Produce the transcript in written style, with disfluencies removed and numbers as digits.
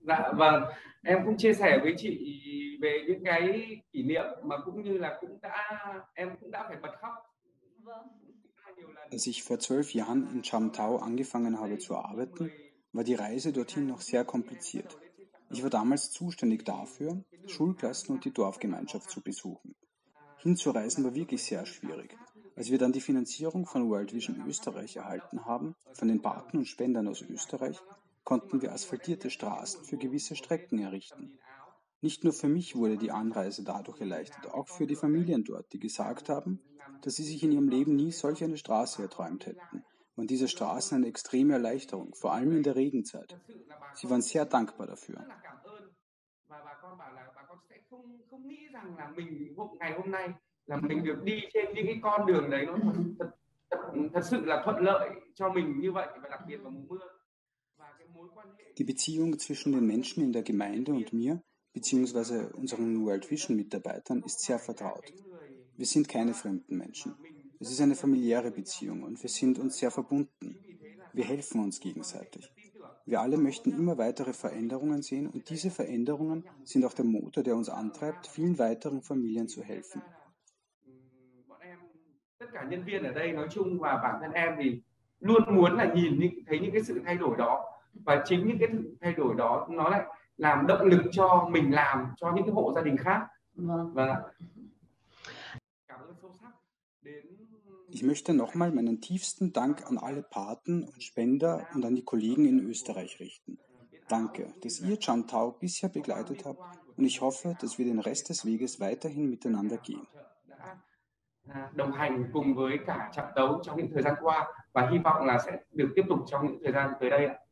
Dạ vâng, em cũng chia sẻ với chị về những cái kỷ niệm mà cũng như là em cũng đã phải bật khóc nhiều lần. Als ich vor 12 Jahren in Chamtao angefangen habe zu arbeiten, war die Reise dorthin noch sehr kompliziert. Ich war damals zuständig dafür, Schulklassen und die Dorfgemeinschaft zu besuchen. Hinzureisen war wirklich sehr schwierig. Als wir dann die Finanzierung von World Vision Österreich erhalten haben, von den Paten und Spendern aus Österreich, konnten wir asphaltierte Straßen für gewisse Strecken errichten. Nicht nur für mich wurde die Anreise dadurch erleichtert, auch für die Familien dort, die gesagt haben, dass sie sich in ihrem Leben nie solch eine Straße erträumt hätten, waren diese Straßen eine extreme Erleichterung, vor allem in der Regenzeit. Sie waren sehr dankbar dafür. Và bà con bảo là bà con sẽ không không nghĩ rằng là mình ngày hôm nay là mình được đi trên những cái con đường đấy nó thật sự là thuận lợi cho mình như vậy, và đặc biệt vào mùa mưa. Die Beziehung zwischen den Menschen in der Gemeinde und mir, beziehungsweise unseren World Vision Mitarbeitern, ist sehr vertraut. Wir sind keine fremden Menschen. Es ist eine familiäre Beziehung und wir sind uns sehr verbunden. Wir helfen uns gegenseitig. Wir alle möchten immer weitere Veränderungen sehen und diese Veränderungen sind auch der Motor, der uns antreibt, vielen weiteren Familien zu helfen. Tất cả nhân viên ở đây nói chung và bản thân em thì luôn muốn là thấy những cái sự thay đổi đó, và chính những cái thay đổi đó nó lại làm động lực cho mình làm cho những cái hộ gia đình khác. Vâng ạ. Ich möchte nochmal meinen tiefsten Dank an alle Paten und Spender und an die Kollegen in Österreich richten. Danke, dass ihr Chamtao bisher begleitet habt und ich hoffe, dass wir den Rest des Weges weiterhin miteinander gehen. Đồng hành cùng với cả Chamtao trong những thời gian qua và hy vọng là sẽ được tiếp tục trong những thời gian tới đây ạ.